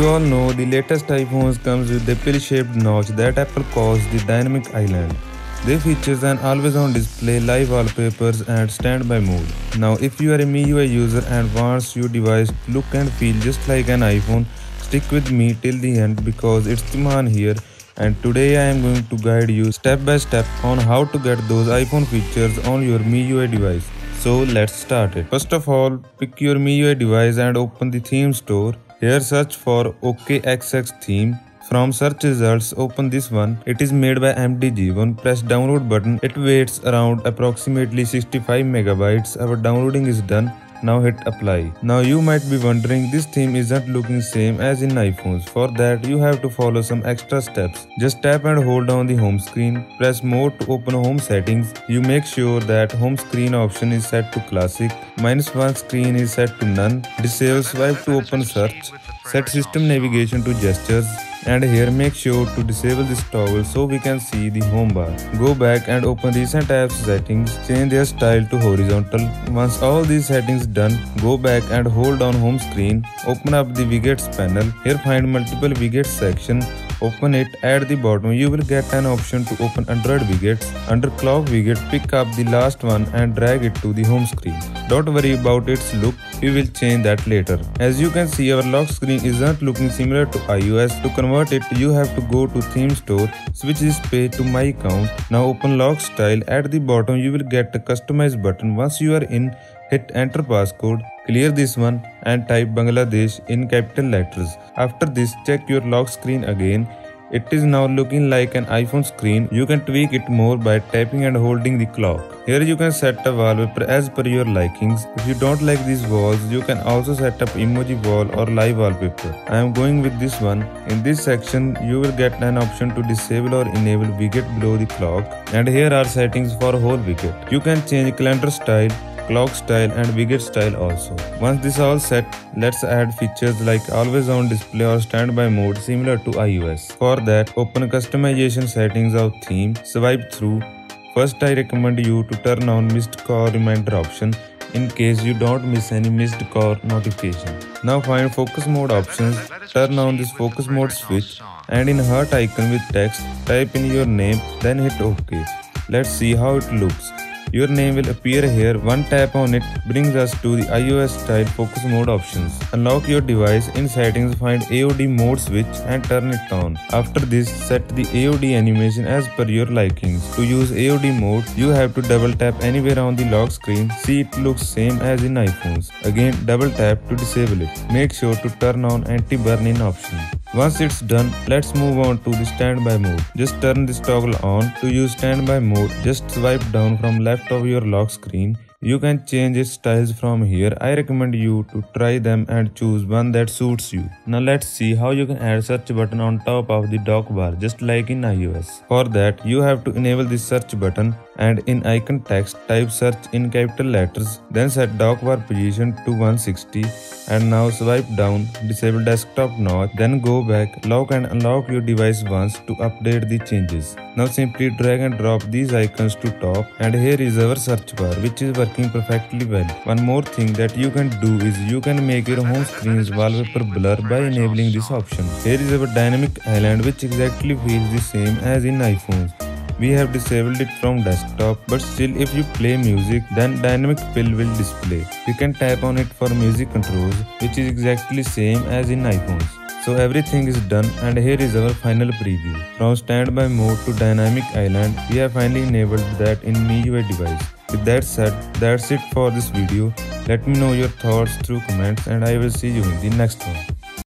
you all know, the latest iPhones comes with the pill-shaped notch that Apple calls the Dynamic Island. They features an always-on display, live wallpapers and standby mode. Now if you are a MiUi user and wants your device to look and feel just like an iPhone, stick with me till the end because it's Dhiman here, and today I am going to guide you step by step on how to get those iPhone features on your MiUi device. So let's start it. First of all, pick your MiUi device and open the theme store. Here search for OKXX theme. From search results, open this one. It is made by MDG1. Press download button. It waits around approximately 65 megabytes. Our downloading is done. Now hit apply. Now you might be wondering, this theme isn't looking same as in iPhones. For that you have to follow some extra steps. Just tap and hold down the home screen. Press more to open home settings. You make sure that home screen option is set to classic. -1 screen is set to none. Disable swipe to open search. Set system navigation to gestures. And here make sure to disable this toggle so we can see the home bar. Go back and open recent apps settings. Change their style to horizontal. Once all these settings done, go back and hold on home screen. Open up the widgets panel. Here find multiple widgets section. Open it. At the bottom you will get an option to open Android widgets. Under clock widget, pick up the last one and drag it to the home screen. Don't worry about its look, we will change that later. As you can see, our lock screen isn't looking similar to iOS. To convert it, you have to go to theme store, switch this page to my account. Now open lock style. At the bottom you will get a customize button. Once you are in, hit enter passcode. Clear this one and type Bangladesh in capital letters. After this, check your lock screen again. It is now looking like an iPhone screen. You can tweak it more by tapping and holding the clock. Here you can set a wallpaper as per your likings. If you don't like these walls, you can also set up emoji wall or live wallpaper. I am going with this one. In this section, you will get an option to disable or enable widget below the clock. And here are settings for whole widget. You can change calendar style, clock style and widget style also. Once this all set, let's add features like always on display or standby mode similar to iOS. For that, open customization settings of theme, swipe through. First I recommend you to turn on missed call reminder option in case you don't miss any missed call notification. Now find focus mode options, turn on this focus mode switch and in heart icon with text, type in your name then hit OK. Let's see how it looks. Your name will appear here. One tap on it brings us to the iOS style focus mode options. Unlock your device. In settings, find AOD Mode switch and turn it on. After this, set the AOD animation as per your likings. To use AOD mode, you have to double tap anywhere on the lock screen. See, it looks same as in iPhones. Again, double tap to disable it. Make sure to turn on anti-burn-in option. Once it's done, let's move on to the standby mode. Just turn this toggle on. To use standby mode, just swipe down from left of your lock screen. You can change its styles from here. I recommend you to try them and choose one that suits you. Now let's see how you can add search button on top of the dock bar just like in iOS. For that, you have to enable the search button and in icon text type search in capital letters, then set dock bar position to 160 and now swipe down, disable desktop notch, then go back, lock and unlock your device once to update the changes. Now simply drag and drop these icons to top and here is our search bar which is working perfectly well. One more thing that you can do is you can make your home screen's wallpaper blur by enabling this option. Here is our dynamic island which exactly feels the same as in iPhones. We have disabled it from desktop, but still if you play music, then dynamic pill will display. You can tap on it for music controls, which is exactly same as in iPhones. So everything is done and here is our final preview. From standby mode to dynamic island, we have finally enabled that in MiUi device. With that said, that's it for this video. Let me know your thoughts through comments and I will see you in the next one.